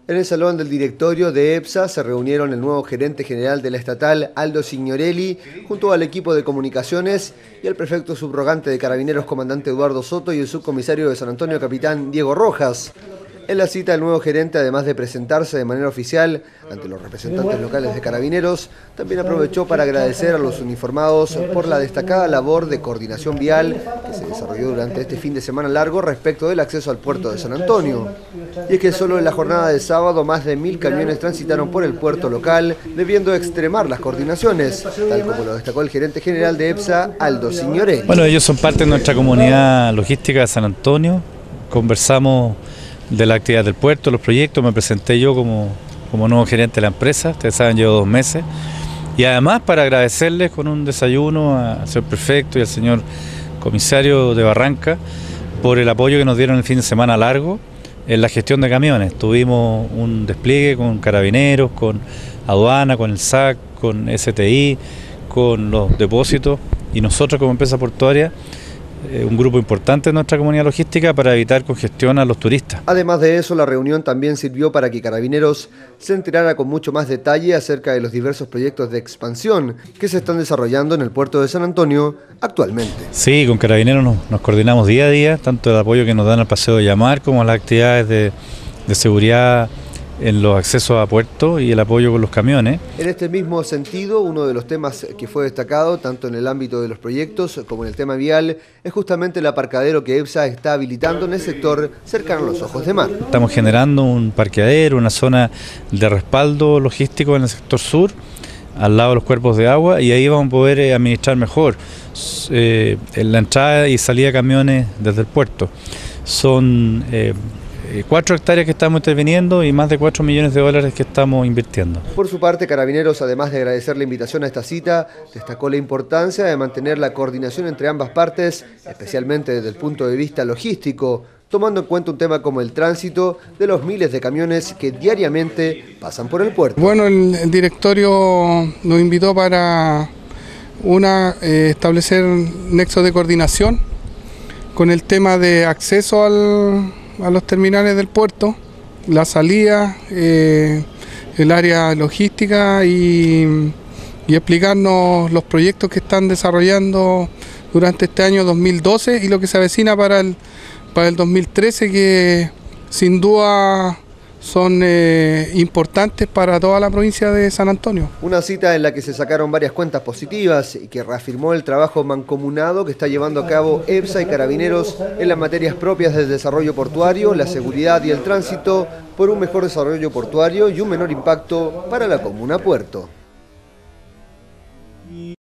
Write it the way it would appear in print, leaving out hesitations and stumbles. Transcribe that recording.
En el salón del directorio de EPSA se reunieron el nuevo gerente general de la estatal, Aldo Signorelli, junto al equipo de comunicaciones y el prefecto subrogante de Carabineros, comandante Eduardo Soto, y el subcomisario de San Antonio, capitán Diego Rojas. En la cita, el nuevo gerente, además de presentarse de manera oficial ante los representantes locales de Carabineros, también aprovechó para agradecer a los uniformados por la destacada labor de coordinación vial que se desarrolló durante este fin de semana largo respecto del acceso al puerto de San Antonio. Y es que solo en la jornada de sábado más de 1000 camiones transitaron por el puerto local, debiendo extremar las coordinaciones, tal como lo destacó el gerente general de EPSA, Aldo Signorelli. Bueno, ellos son parte de nuestra comunidad logística de San Antonio. Conversamos de la actividad del puerto, los proyectos. Me presenté yo como nuevo gerente de la empresa. Ustedes saben, llevo 2 meses. Y además para agradecerles con un desayuno al señor prefecto y al señor comisario de Barranca por el apoyo que nos dieron el fin de semana largo en la gestión de camiones. Tuvimos un despliegue con Carabineros, con Aduana, con el SAC, con STI, con los depósitos y nosotros como empresa portuaria, un grupo importante de nuestra comunidad logística para evitar congestión a los turistas. Además de eso, la reunión también sirvió para que Carabineros se enterara con mucho más detalle acerca de los diversos proyectos de expansión que se están desarrollando en el puerto de San Antonio actualmente. Sí, con Carabineros nos coordinamos día a día, tanto el apoyo que nos dan al paseo de Llamar como las actividades de seguridad en los accesos a puerto y el apoyo con los camiones. En este mismo sentido, uno de los temas que fue destacado, tanto en el ámbito de los proyectos como en el tema vial, es justamente el aparcadero que EPSA está habilitando en el sector cercano a los ojos de mar. Estamos generando un parqueadero, una zona de respaldo logístico en el sector sur, al lado de los cuerpos de agua, y ahí vamos a poder administrar mejor la entrada y salida de camiones desde el puerto. Son 4 hectáreas que estamos interviniendo y más de 4 millones de dólares que estamos invirtiendo. Por su parte, Carabineros, además de agradecer la invitación a esta cita, destacó la importancia de mantener la coordinación entre ambas partes, especialmente desde el punto de vista logístico, tomando en cuenta un tema como el tránsito de los miles de camiones que diariamente pasan por el puerto. Bueno, el directorio nos invitó para establecer nexos de coordinación con el tema de acceso a los terminales del puerto, la salida, el área logística y explicarnos los proyectos que están desarrollando durante este año 2012 y lo que se avecina para el 2013, que sin duda son importantes para toda la provincia de San Antonio. Una cita en la que se sacaron varias cuentas positivas y que reafirmó el trabajo mancomunado que está llevando a cabo EPSA y Carabineros en las materias propias del desarrollo portuario, la seguridad y el tránsito, por un mejor desarrollo portuario y un menor impacto para la comuna Puerto.